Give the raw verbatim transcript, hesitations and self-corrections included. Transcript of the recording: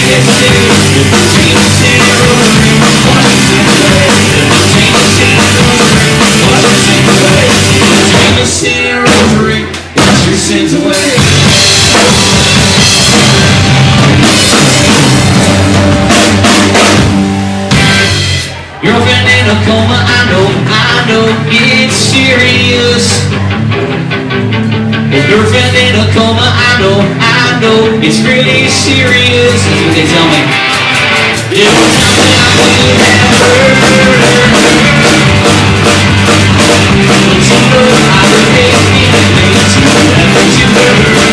Girlfriend in a coma, I know, I know it's serious. His girlfriend in a coma, I know, I know it's really serious. That's what they tell me. It was something I could have heard. But you know I would make it, make you have what you heard.